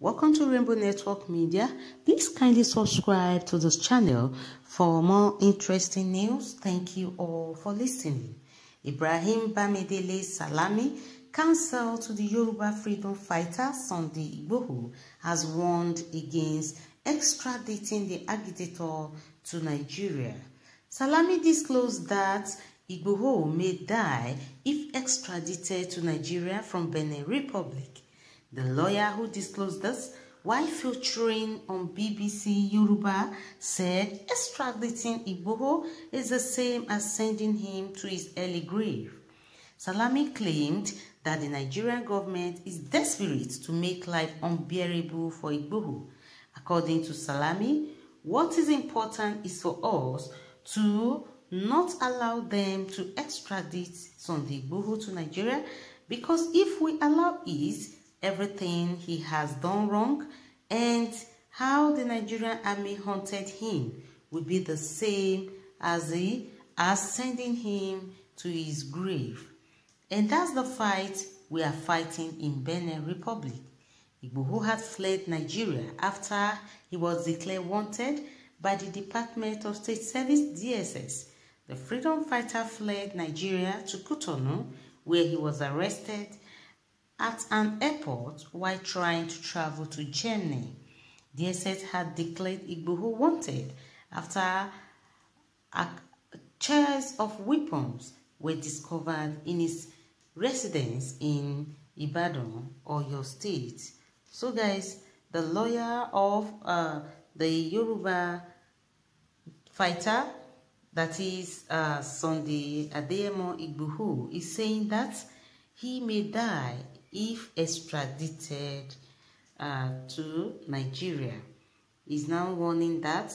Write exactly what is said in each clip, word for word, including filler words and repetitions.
Welcome to Rainbow Network Media. Please kindly subscribe to this channel for more interesting news. Thank you all for listening. Ibrahim Bamidele Salami, counsel to the Yoruba freedom fighter Sunday Igboho, has warned against extraditing the agitator to Nigeria. Salami disclosed that Igboho may die if extradited to Nigeria from Benin Republic. The lawyer who disclosed this, while featuring on B B C Yoruba, said extraditing Igboho is the same as sending him to his early grave. Salami claimed that the Nigerian government is desperate to make life unbearable for Igboho. According to Salami, what is important is for us to not allow them to extradite Sunday Igboho to Nigeria, because if we allow it, everything he has done wrong and how the Nigerian army hunted him would be the same as the as sending him to his grave. And that's the fight we are fighting in Benin Republic. Igboho had fled Nigeria after he was declared wanted by the Department of State Service D S S. The freedom fighter fled Nigeria to Cotonou, where he was arrested at an airport while trying to travel to Germany. D S S had declared Igboho wanted after a chest of weapons were discovered in his residence in Ibadan, Oyo State. So guys, the lawyer of uh, the Yoruba fighter, that is uh, Sunday Adeyemo Igboho, is saying that he may die if extradited uh, to Nigeria. He's now warning that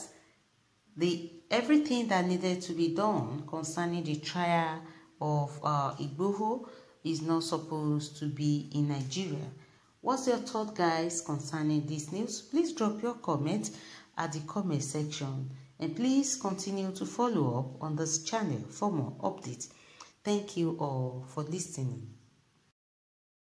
the everything that needed to be done concerning the trial of uh, Igboho is not supposed to be in Nigeria. What's your thought, guys, concerning this news? Please drop your comment at the comment section, and please continue to follow up on this channel for more updates. Thank you all for listening.